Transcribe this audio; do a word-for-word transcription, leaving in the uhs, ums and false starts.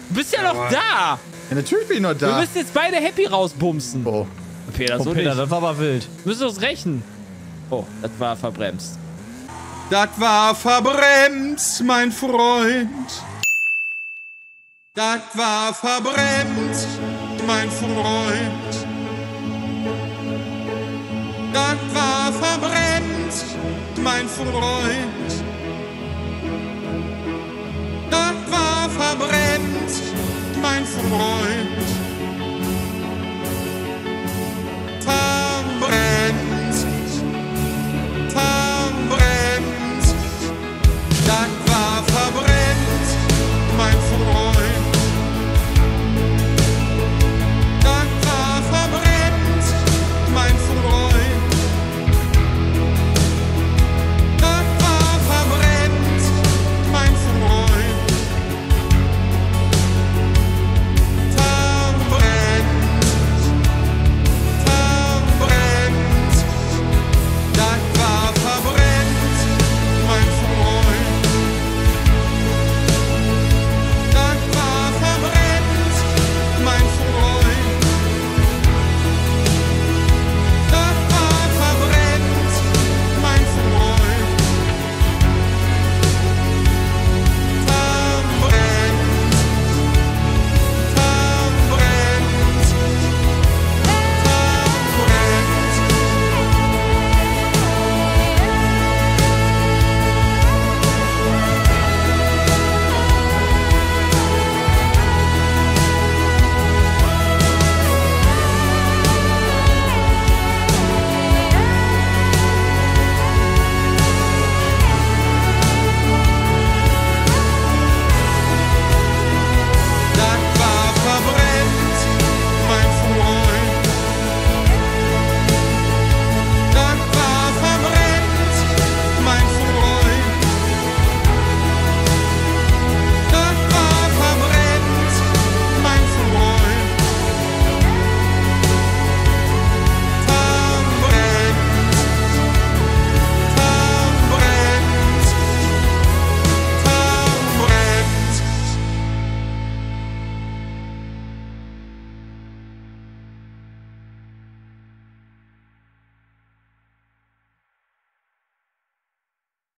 Du bist ja noch da. Ja, natürlich bin ich noch da. Wir müssen jetzt beide happy rausbumsen. Oh. Peter, so Oh, Peter, nicht. das war aber wild. Müssen wir uns rächen. Oh, das war verbremst. Das war verbremst, mein Freund. Das war verbremst, mein Freund. Das war verbremst, mein Freund. Das war verbremst, mein Freund.